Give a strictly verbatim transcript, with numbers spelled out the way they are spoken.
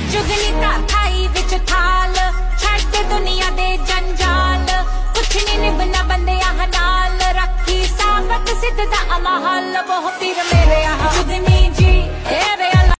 जुगनी धार Thai विच थाल छड्ड दुनिया दे जंजाल कुछ नहीं निभना बंदे नाल रखी साबत सिद्ध दा अमहाल वो पीर